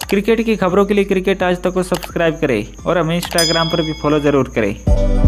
Cricket की खबरों के लिए क्रिकेट आज तक को सब्सक्राइब करें और हमें इंस्टाग्राम पर भी फॉलो जरूर करें।